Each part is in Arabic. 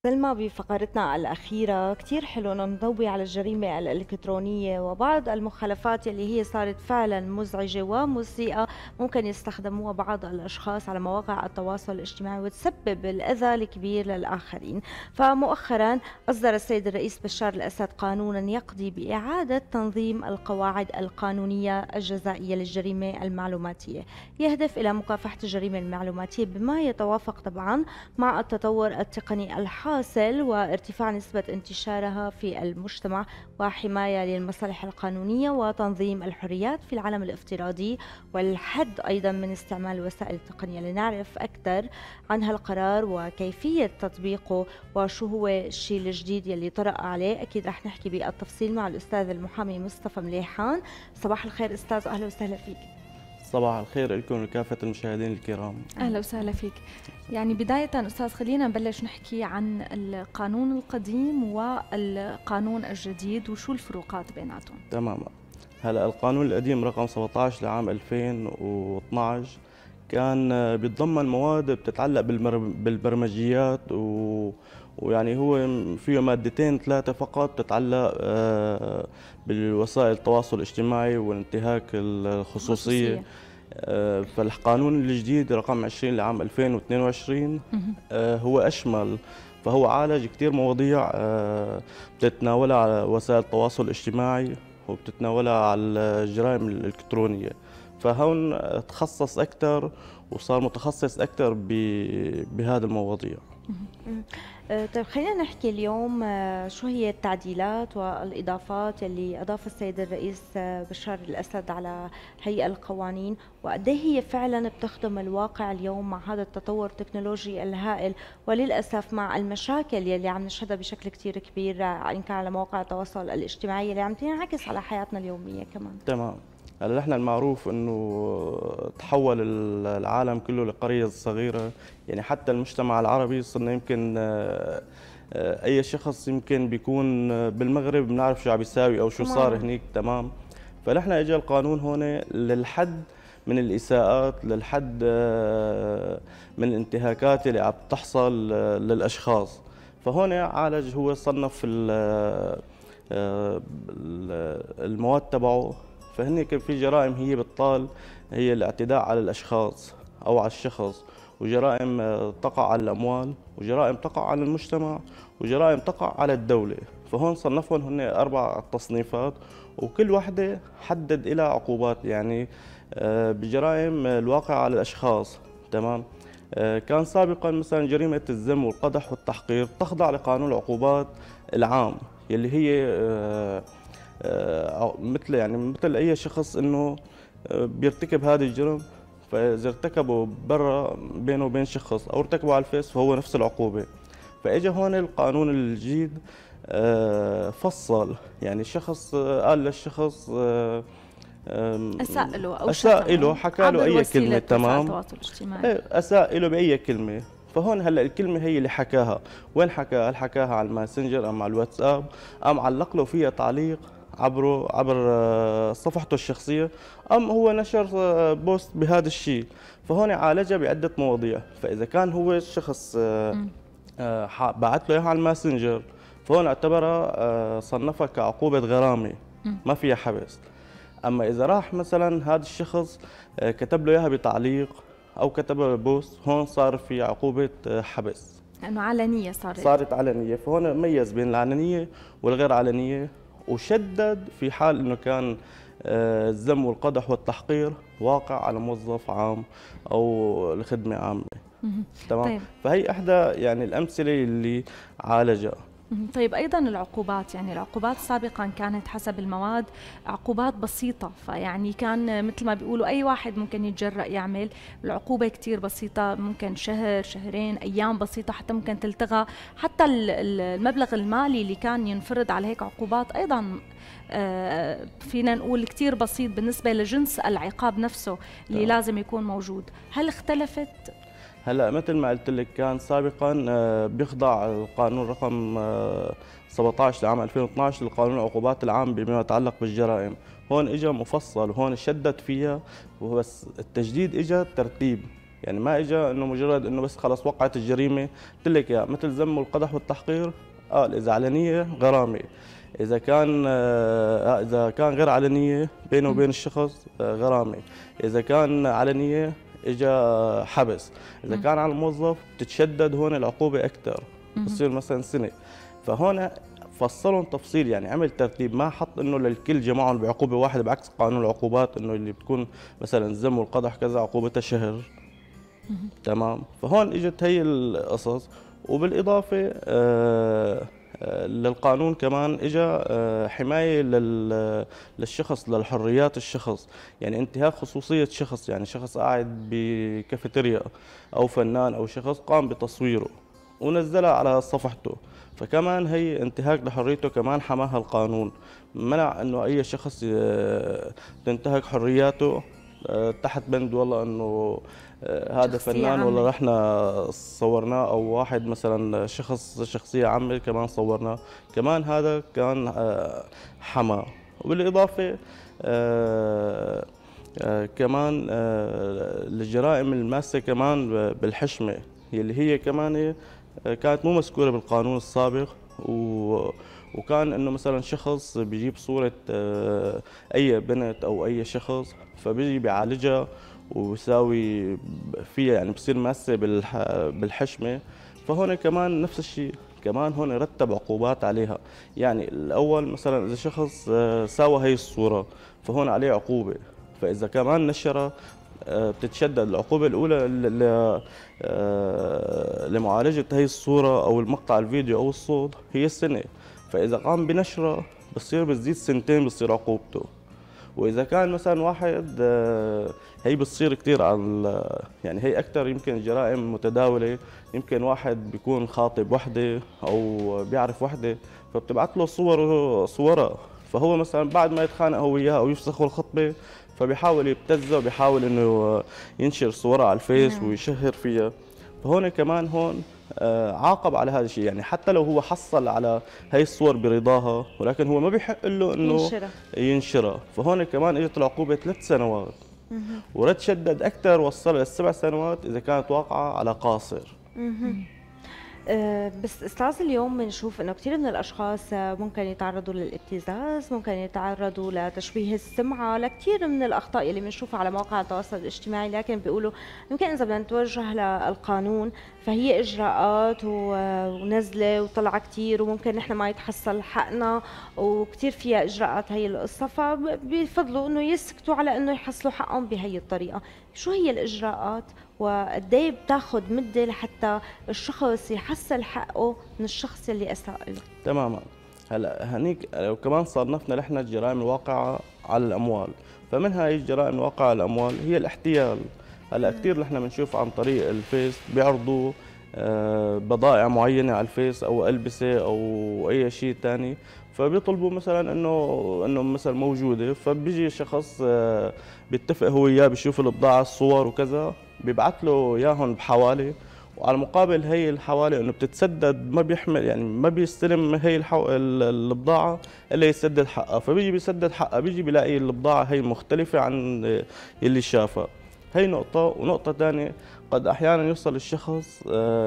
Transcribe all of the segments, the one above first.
سلمى، بفقرتنا الأخيرة كتير حلو إنه نضوي على الجريمة الإلكترونية وبعض المخالفات اللي هي صارت فعلا مزعجة ومسيئة، ممكن يستخدموها بعض الأشخاص على مواقع التواصل الاجتماعي وتسبب الأذى الكبير للآخرين. فمؤخرا أصدر السيد الرئيس بشار الأسد قانونا يقضي بإعادة تنظيم القواعد القانونية الجزائية للجريمة المعلوماتية، يهدف إلى مكافحة الجريمة المعلوماتية بما يتوافق طبعا مع التطور التقني الحاصل وارتفاع نسبة انتشارها في المجتمع وحماية للمصالح القانونية وتنظيم الحريات في العالم الافتراضي، والحد أيضا من استعمال الوسائل التقنية. لنعرف أكثر عن هالقرار وكيفية تطبيقه وشو هو الشيء الجديد يلي طرأ عليه، أكيد رح نحكي بالتفصيل مع الأستاذ المحامي مصطفى مليحان. صباح الخير أستاذ، أهلا وسهلا فيك. صباح الخير لكم ولكافة المشاهدين الكرام. أهلا وسهلا فيك. يعني بداية أستاذ خلينا نبلش نحكي عن القانون القديم والقانون الجديد وشو الفروقات بيناتهم. تماما. هلا القانون القديم رقم 17 لعام 2012 كان بيتضمن مواد بتتعلق بالبرمجيات ويعني هو فيه مادتين ثلاثة فقط بتتعلق بالوسائل التواصل الاجتماعي وانتهاك الخصوصية. فالقانون الجديد رقم 20 لعام 2022 هو أشمل، فهو عالج كثير مواضيع بتتناولها على وسائل التواصل الاجتماعي وبتتناولها على الجرائم الإلكترونية، فهون تخصص أكثر وصار متخصص أكثر بهذه المواضيع. طيب خلينا نحكي اليوم شو هي التعديلات والإضافات اللي أضافها السيد الرئيس بشار الأسد على هي القوانين، وقد هي فعلا بتخدم الواقع اليوم مع هذا التطور التكنولوجي الهائل، وللأسف مع المشاكل يلي عم نشهدها بشكل كتير كبير إن كان على مواقع التواصل الاجتماعي اللي عم تنعكس على حياتنا اليومية كمان. تمام. هلا نحن المعروف انه تحول العالم كله لقرية صغيرة، يعني حتى المجتمع العربي صرنا يمكن اي شخص يمكن بيكون بالمغرب بنعرف شو عم بيساوي او شو صار هنيك. تمام. فنحن اجى القانون هون للحد من الاساءات، للحد من الانتهاكات اللي عم تحصل للاشخاص. فهون عالج، هو صنف المواد تبعه. فهن كان في جرائم هي بتطال هي الاعتداء على الاشخاص او على الشخص، وجرائم تقع على الاموال، وجرائم تقع على المجتمع، وجرائم تقع على الدوله. فهون صنفهم هن 4 تصنيفات، وكل وحده حدد لها عقوبات. يعني بجرائم الواقع على الاشخاص، تمام، كان سابقا مثلا جريمه الذم والقدح والتحقير تخضع لقانون العقوبات العام، يلي هي مثل اي شخص انه بيرتكب هذا الجرم، فاذا ارتكبه برا بينه وبين شخص او ارتكبه على الفيس فهو نفس العقوبه. فاجى هون القانون الجديد فصل، يعني الشخص قال للشخص اساء له او اساء له، حكى له اي كلمه. تمام. التواصل الاجتماعي اساء له باي كلمه. فهون هلا الكلمه هي اللي حكاها، وين حكاها؟ هل حكاها على الماسنجر ام على الواتساب ام علق له فيها تعليق عبر صفحته الشخصيه، ام هو نشر بوست بهذا الشيء. فهون عالجها بعده مواضيع. فاذا كان هو الشخص بعت له اياها على الماسنجر، فهون اعتبرها صنفها كعقوبه غرامه ما فيها حبس. اما اذا راح مثلا هذا الشخص كتب له اياها بتعليق او كتب له بوست، هون صار في عقوبه حبس لانه علنيه صارت علنيه. فهون ميز بين العلنيه والغير علنيه، وشدد في حال انه كان الذم والقدح والتحقير واقع على موظف عام او لخدمه عامه. تمام. طيب. فهي احدى يعني الامثله اللي عالجها. طيب أيضا العقوبات، يعني العقوبات سابقا كانت حسب المواد عقوبات بسيطة، فيعني كان مثل ما بيقولوا أي واحد ممكن يتجرأ يعمل. العقوبة كتير بسيطة، ممكن شهر شهرين أيام بسيطة حتى ممكن تلتغى. حتى المبلغ المالي اللي كان ينفرض على هيك عقوبات أيضا فينا نقول كتير بسيط بالنسبة لجنس العقاب نفسه اللي لازم يكون موجود. هل اختلفت؟ هلا مثل ما قلت لك، كان سابقا بيخضع القانون رقم 17 لعام 2012 لقانون العقوبات العام بما يتعلق بالجرائم. هون اجى مفصل وهون شدد فيها، بس التجديد اجى ترتيب. يعني ما اجى انه مجرد انه بس خلص وقعت الجريمه. قلت لك يا مثل ذم والقدح والتحقير، اذا علنيه غرامه، اذا كان غير علنيه بينه وبين الشخص غرامه، اذا كان علنيه اجى حبس، اذا كان على الموظف بتتشدد هون العقوبه اكثر، بتصير مثلا سنه. فهون فصلهم تفصيل، يعني عمل ترتيب، ما حط انه للكل جمعهم بعقوبه واحده، بعكس قانون العقوبات انه اللي بتكون مثلا الذم والقدح كذا عقوبتها شهر. تمام. فهون اجت هي القصص. وبالاضافه للقانون كمان اجى حمايه للشخص، للحريات الشخص، يعني انتهاك خصوصيه شخص، يعني شخص قاعد بكافيتيريا او فنان او شخص قام بتصويره ونزلها على صفحته، فكمان هي انتهاك لحريته، كمان حماها القانون، منع انه اي شخص تنتهك حرياته تحت بند والله انه هذا فنان والله رحنا صورناه، او واحد مثلا شخصيه عامه كمان صورناه، كمان هذا كان حمى. وبالاضافه كمان الجرائم الماسه كمان بالحشمه، اللي هي كمان كانت مو مذكوره بالقانون السابق، وكان انه مثلا شخص بيجيب صوره اي بنت او اي شخص، فبيجي بيعالجها وبيساوي فيها، يعني بصير ماسه بالحشمه. فهون كمان نفس الشيء، كمان هون رتب عقوبات عليها. يعني الاول مثلا اذا شخص ساوى هي الصوره فهون عليه عقوبه، فاذا كمان نشرها بتتشدد. العقوبة الأولى لمعالجة هي الصورة أو المقطع الفيديو أو الصوت هي السنة، فإذا قام بنشرها بتزيد سنتين بتصير عقوبته. وإذا كان مثلا واحد هي بتصير كثير يعني هي أكثر يمكن الجرائم متداولة، يمكن واحد بيكون خاطب وحدة أو بيعرف وحدة فبتبعت له صورها، فهو مثلا بعد ما يتخانق هو وياها أو يفسخوا الخطبة فبيحاول يبتزها وبيحاول انه ينشر صورها على الفيس ويشهر فيها. فهون كمان هون عاقب على هذا الشيء، يعني حتى لو هو حصل على هي الصور برضاها ولكن هو ما بيحق له انه ينشرها. فهون كمان اجت العقوبه 3 سنوات، ورد شدد اكثر وصل ل7 سنوات اذا كانت واقعه على قاصر. بس استاذ اليوم بنشوف انه كثير من الاشخاص ممكن يتعرضوا للابتزاز، ممكن يتعرضوا لتشويه السمعه، لكثير من الاخطاء اللي بنشوفها على مواقع التواصل الاجتماعي، لكن بيقولوا يمكن اذا بدنا نتوجه للقانون فهي اجراءات ونزله وطلعه كثير، وممكن نحن ما يتحصل حقنا، وكثير فيها اجراءات هي القصه، فبيفضلوا انه يسكتوا على انه يحصلوا حقهم بهي الطريقه. شو هي الاجراءات وقد ايه بتاخذ مده لحتى الشخص يحصل حقه من الشخص اللي اساء له؟ تماما. هلا هنيك لو كمان صنفنا نحن الجرائم الواقعه على الاموال، فمن هاي الجرائم الواقعه على الاموال هي الاحتيال. هلا كثير نحن بنشوف عن طريق الفيس بيعرضوا بضائع معينه على الفيس او البسه او اي شيء ثاني، فبيطلبوا مثلا انه مثلا موجوده، فبيجي شخص بيتفق هو وياه بيشوف البضاعه الصور وكذا، بيبعث له اياهم بحواله، وعلى المقابل هي الحواله انه بتتسدد، ما بيحمل يعني ما بيستلم هي البضاعه الا يسدد حقها، فبيجي بيسدد حقها بيجي بيلاقي البضاعه هي مختلفه عن اللي شافها. هي نقطه. ونقطه ثانيه، قد احيانا يوصل الشخص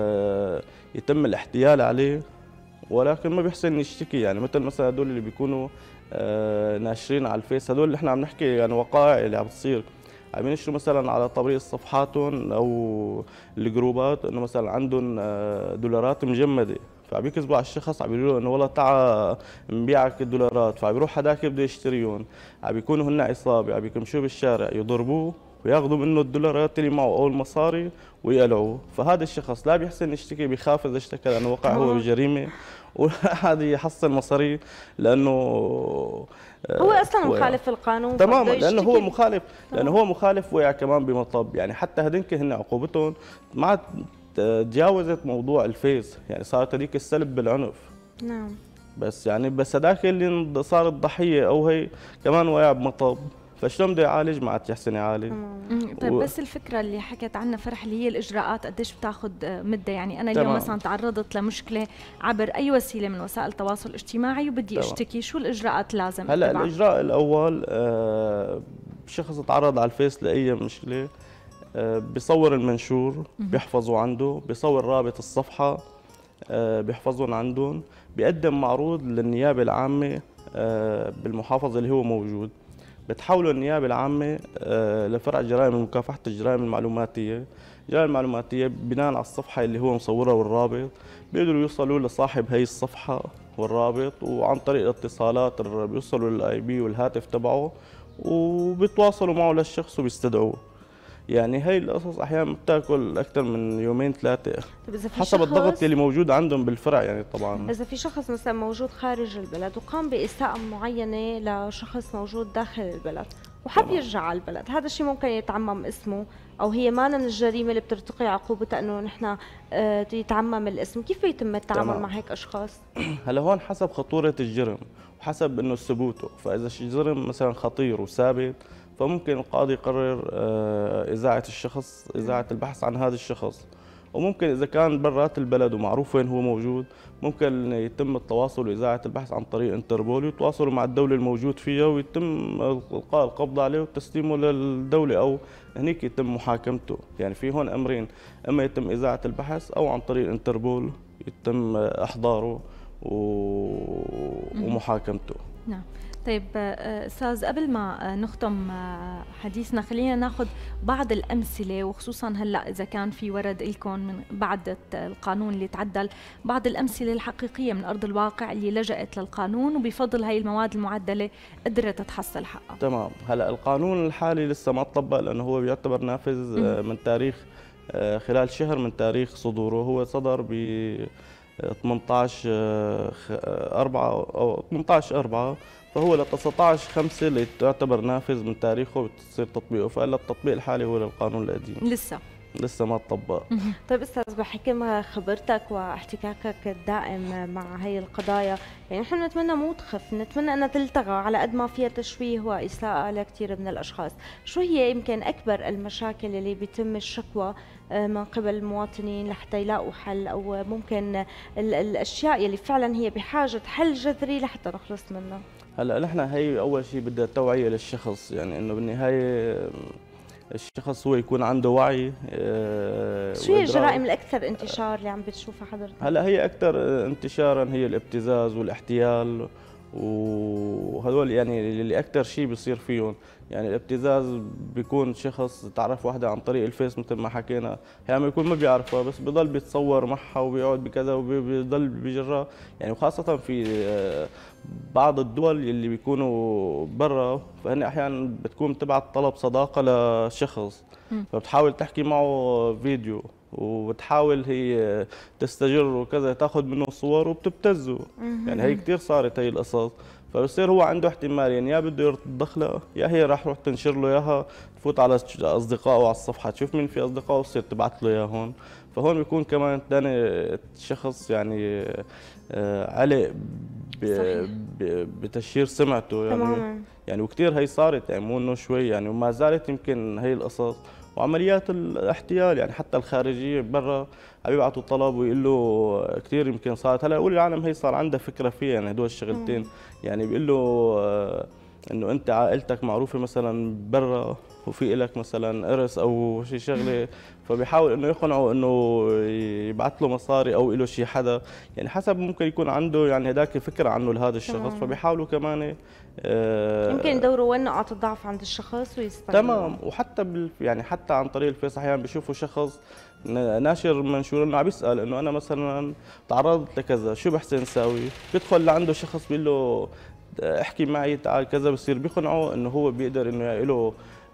يتم الاحتيال عليه ولكن ما بيحسن يشتكي، يعني مثلا هدول اللي بيكونوا ناشرين على الفيس، هدول اللي احنا عم نحكي يعني وقائع اللي عم بتصير، عم ينشروا مثلا على طريق صفحاتهم او الجروبات انه مثلا عندهم دولارات مجمده، فعم يكذبوا على الشخص، عم يقولوا له انه والله تعال نبيعك الدولارات، فعم يروح هداك بده يشتريهم، عم بيكونوا هن عصابه، عم يكمشوه بالشارع يضربوه وياخذوا منه الدولارات اللي معه او المصاري ويقلعوه. فهذا الشخص لا بيحسن يشتكي، بيخاف اذا اشتكى لانه وقع هو بجريمه وهذا يحصل مصاري لانه هو اصلا مخالف القانون تماما، لانه هو مخالف، لانه هو مخالف وقع كمان بمطب. يعني حتى هذيك هن عقوبتهم ما تجاوزت موضوع الفيس، يعني صارت هذيك السلب بالعنف. نعم. بس يعني بس هذاك اللي صار الضحيه او هي كمان وقع بمطب، فشلون بده يعالج؟ ما عاد يحسن يعالج. طيب بس الفكره اللي حكت عنها فرح اللي هي الاجراءات قديش بتاخذ مده؟ يعني انا اليوم مثلا تعرضت لمشكله عبر اي وسيله من وسائل التواصل الاجتماعي وبدي اشتكي، شو الاجراءات لازم هلا الاجراء الاول شخص تعرض على الفيس لاي مشكله بيصور المنشور بيحفظه عنده، بيصور رابط الصفحة بيحفظهم عندهم، بيقدم معروض للنيابة العامة بالمحافظة اللي هو موجود. بتحوله النيابة العامة لفرع جرائم مكافحة الجرائم المعلوماتية. الجرائم المعلوماتية بناء على الصفحة اللي هو مصورها والرابط بيقدروا يوصلوا لصاحب هي الصفحة والرابط، وعن طريق الاتصالات بيوصلوا للاي بي والهاتف تبعه وبيتواصلوا معه للشخص وبيستدعوه. يعني هي القصص احيانا بتاكل اكثر من يومين ثلاثه حسب الضغط اللي موجود عندهم بالفرع. يعني طبعا اذا في شخص مثلا موجود خارج البلد وقام باساءه معينه لشخص موجود داخل البلد وحب يرجع على البلد، هذا الشيء ممكن يتعمم اسمه، او هي ما من الجريمه اللي بترتقي عقوبتها انه نحن يتعمم الاسم. كيف يتم التعامل مع هيك اشخاص؟ هلا هون حسب خطوره الجرم وحسب انه ثبوته. فاذا الجرم مثلا خطير وثابت فممكن القاضي يقرر إذاعة الشخص، إذاعة البحث عن هذا الشخص. وممكن إذا كان برات البلد ومعروف وين هو موجود ممكن يتم التواصل وإذاعة البحث عن طريق انتربول، ويتواصلوا مع الدولة الموجود فيها ويتم إلقاء القبض عليه وتسليمه للدولة، أو هنيك يتم محاكمته. يعني في هون أمرين، إما يتم إذاعة البحث أو عن طريق انتربول يتم إحضاره ومحاكمته. نعم. طيب استاذ، قبل ما نختم حديثنا خلينا ناخذ بعض الامثله، وخصوصا هلا اذا كان في ورد لكم من بعد القانون اللي تعدل، بعض الامثله الحقيقيه من ارض الواقع اللي لجأت للقانون وبفضل هي المواد المعدله قدرت تحصل حقها. تمام. هلا القانون الحالي لسه ما طبق لانه هو بيعتبر نافذ من تاريخ خلال شهر من تاريخ صدوره. هو صدر ب 18/4 أو 18/4، فهو ل 19/5 اللي تعتبر نافذ من تاريخه وتصير تطبيقه. فإلا التطبيق الحالي هو للقانون القديم لسه ما تطبق. طيب استاذ، بحكم خبرتك واحتكاكك الدائم مع هي القضايا، يعني نحن نتمنى مو تخف، نتمنى انها تلتغى على قد ما فيها تشويه واساءه لكثير من الاشخاص. شو هي يمكن اكبر المشاكل اللي بيتم الشكوى من قبل المواطنين لحتى يلاقوا حل، او ممكن الاشياء اللي فعلا هي بحاجه حل جذري لحتى نخلص منها؟ هلا نحن هي اول شيء بدها توعيه للشخص، يعني انه بالنهايه الشخص هو يكون عنده وعي. شو هي الجرائم الاكثر انتشار اللي عم بتشوفها حضرتك؟ هلا هي اكثر انتشارا هي الابتزاز والاحتيال، وهذول يعني اللي اكثر شيء بيصير فيهم. يعني الابتزاز بيكون شخص تعرف واحدة عن طريق الفيس مثل ما حكينا، يعني بيكون ما بيعرفها بس بضل بيتصور معها وبيقعد بكذا وبيضل بيجرها. يعني وخاصة في بعض الدول اللي بيكونوا برا، فهن احيانا بتكون تبعت طلب صداقة لشخص، فبتحاول تحكي معه فيديو وبتحاول هي تستجر وكذا، تاخذ منه صور وبتبتزه. يعني هي كثير صارت هي القصص. فبصير هو عنده احتمالين، يا بده يتدخلها يا هي راح تروح تنشر له اياها، تفوت على اصدقائه على الصفحه تشوف مين في اصدقائه وتصير تبعث له اياهم. فهون بيكون كمان ثاني الشخص يعني علق بتشهير سمعته. يعني وكثير هي صارت، يعني مو انه شوي، يعني وما زالت يمكن هي القصص. وعمليات الاحتيال يعني حتى الخارجيه برا عم يبعثوا طلب ويقول له كثير يمكن صارت. هلا قول العالم هي صار عندها فكره فيها، يعني هدول الشغلتين. يعني بيقول له انه انت عائلتك معروفه مثلا برا وفي لك مثلا ارث او شيء شغله، فبيحاول انه يقنعه انه يبعث له مصاري او له شيء حدا، يعني حسب ممكن يكون عنده يعني هداك فكره عنه لهذا الشخص. فبيحاولوا كمان يمكن يدوروا وين نقاط الضعف عند الشخص ويستغلوا. تمام. وحتى يعني حتى عن طريق الفيس احيانا بيشوفوا شخص ناشر منشور انه عم بيسال انه انا مثلا تعرضت لكذا شو بحسن ساوي، بيدخل لعنده شخص بيقول له احكي معي تعال كذا، بصير بيقنعه انه هو بيقدر انه له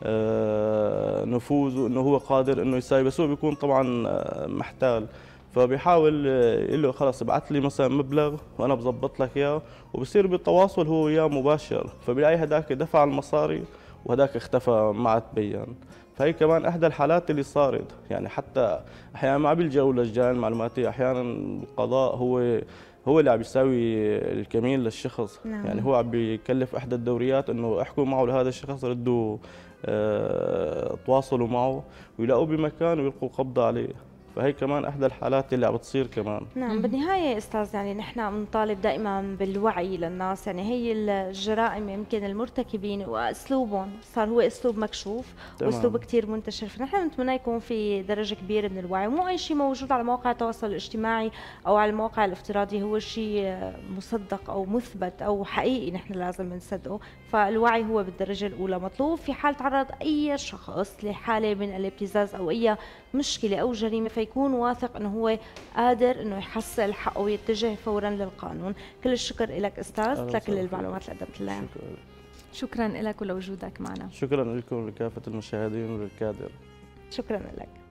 نفوذ وانه هو قادر انه يساوي، بس هو بيكون طبعا محتال. فبيحاول يقول له خلص ابعث لي مثلا مبلغ وانا بظبط لك اياه، وبصير بالتواصل هو وياه مباشر. فبيلاقي هداك دفع المصاري وهداك اختفى ما تبين. فهي كمان احدى الحالات اللي صارت. يعني حتى احيانا ما بيلجأوا للجرائم المعلوماتيه، احيانا القضاء هو اللي عم يساوي الكمين للشخص. يعني هو عم بيكلف احدى الدوريات انه احكوا معه لهذا الشخص، ردوا تواصلوا معه ويلاقوه بمكان ويلقوا القبض عليه. فهي كمان احدى الحالات اللي عم بتصير كمان. نعم، بالنهاية أستاذ يعني نحن بنطالب دائما بالوعي للناس، يعني هي الجرائم يمكن المرتكبين وأسلوبهم صار هو أسلوب مكشوف وأسلوب كتير منتشر، فنحن نتمنى يكون في درجة كبيرة من الوعي، مو أي شيء موجود على مواقع التواصل الاجتماعي أو على المواقع الافتراضي هو شيء مصدق أو مثبت أو حقيقي نحن لازم نصدقه، فالوعي هو بالدرجة الأولى مطلوب. في حال تعرض أي شخص لحالة من الابتزاز أو أي مشكلة أو جريمة فيكون واثق أنه هو قادر أنه يحصل حقه ويتجه فورا للقانون. كل الشكر لك أستاذ لكل المعلومات اللي قدمت لنا. شكرا لك ولوجودك معنا. شكرا لكم ولكافة المشاهدين وللكادر. شكرا لك.